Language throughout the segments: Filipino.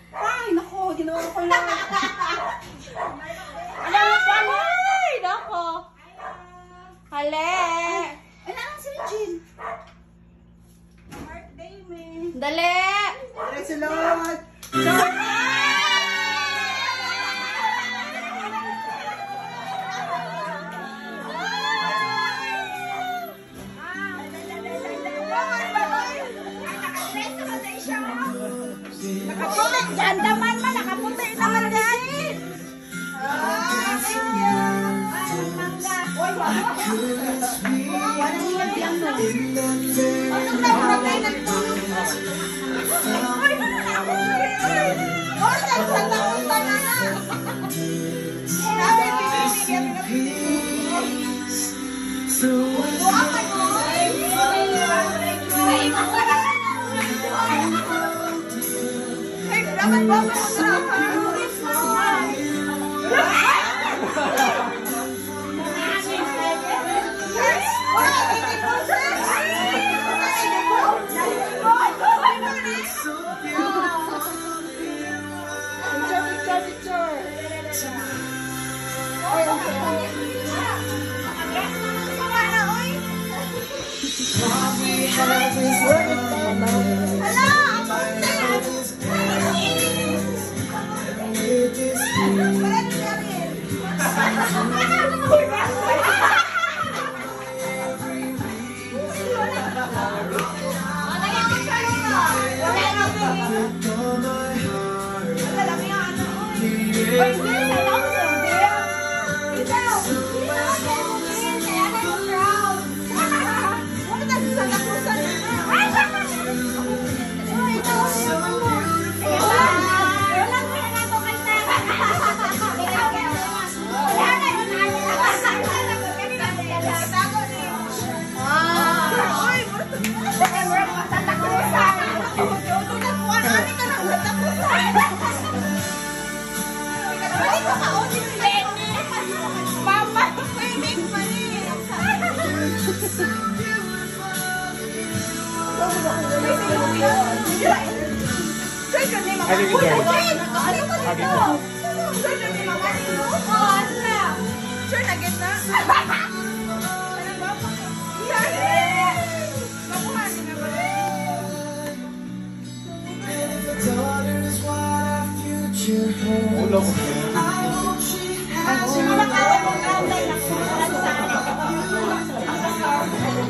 Ay, nako, ginawa ko lang. Alam mo pa mo? Ay, nako. Hale. Ay, nalang si Jean. Birthday, me. Dali. Dali sa lahat. Nakapulit dyan, daman man, nakapulit naman dyan. Thank you. Mangga. Uy, wala. Wala nila siyang no. Ano na, murag kayo nagtulog. Uy, ako. Uy, nagsasakusta na na. Sabi, pinibigyan mo. Buwan ka mo. Ay, makara. Dapat ba mo sa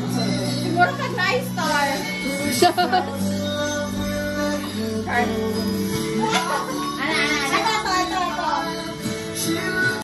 siguro ka nice star.